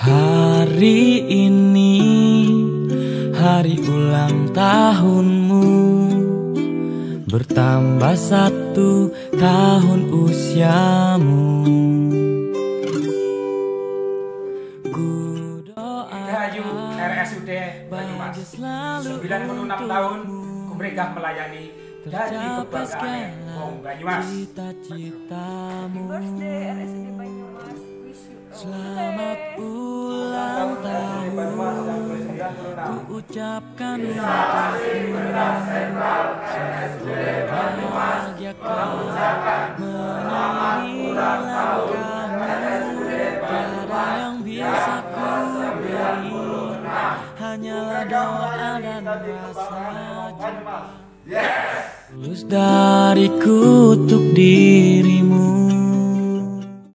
Hari ini hari ulang tahunmu, bertambah 1 tahun usiamu. Rahayu RSUD Banyumas 96 tahun kumregah melayani jadi kebanggaan wong Banyumas. Birthday RSUD Banyumas, wish you Selamat ulang tahun, ku ucapkan untukmu. Semoga bahagia kau mengiringi langkahmu. Tiada yang bisa ku beri, hanyalah doa dan rasa cinta tulus dariku untuk dirimu.